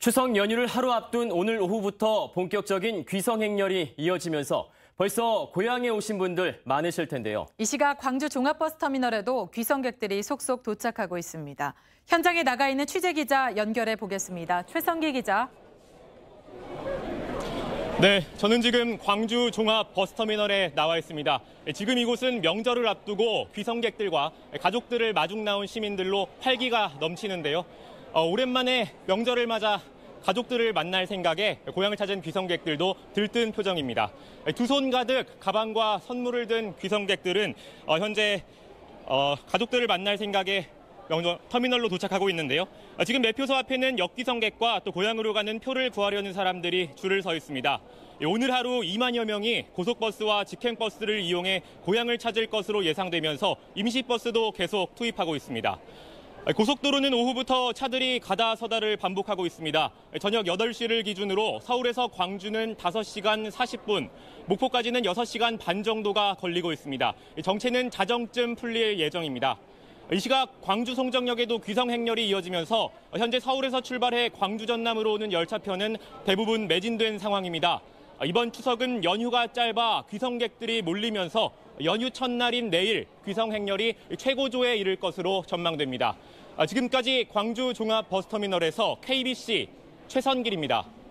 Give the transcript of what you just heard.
추석 연휴를 하루 앞둔 오늘 오후부터 본격적인 귀성 행렬이 이어지면서 벌써 고향에 오신 분들 많으실 텐데요. 이 시각 광주 종합버스터미널에도 귀성객들이 속속 도착하고 있습니다. 현장에 나가 있는 취재기자 연결해 보겠습니다. 최성기 기자. 네, 저는 지금 광주 종합버스터미널에 나와 있습니다. 지금 이곳은 명절을 앞두고 귀성객들과 가족들을 마중 나온 시민들로 활기가 넘치는데요. 오랜만에 명절을 맞아 가족들을 만날 생각에 고향을 찾은 귀성객들도 들뜬 표정입니다. 두 손 가득 가방과 선물을 든 귀성객들은 현재 가족들을 만날 생각에 터미널로 도착하고 있는데요. 지금 매표소 앞에는 역귀성객과 또 고향으로 가는 표를 구하려는 사람들이 줄을 서 있습니다. 오늘 하루 2만여 명이 고속버스와 직행버스를 이용해 고향을 찾을 것으로 예상되면서 임시버스도 계속 투입하고 있습니다. 고속도로는 오후부터 차들이 가다 서다를 반복하고 있습니다. 저녁 8시를 기준으로 서울에서 광주는 5시간 40분, 목포까지는 6시간 반 정도가 걸리고 있습니다. 정체는 자정쯤 풀릴 예정입니다. 이 시각 광주 송정역에도 귀성 행렬이 이어지면서 현재 서울에서 출발해 광주 전남으로 오는 열차편은 대부분 매진된 상황입니다. 이번 추석은 연휴가 짧아 귀성객들이 몰리면서 연휴 첫날인 내일 귀성 행렬이 최고조에 이를 것으로 전망됩니다. 지금까지 광주 종합버스터미널에서 KBC 최선길입니다.